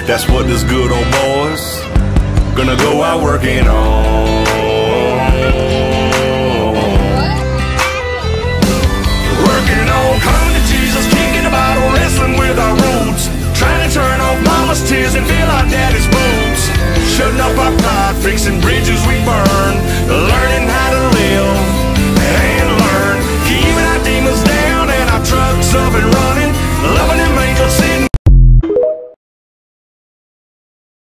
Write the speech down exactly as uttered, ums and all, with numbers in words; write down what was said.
That's what this good old boy's gonna go out working on.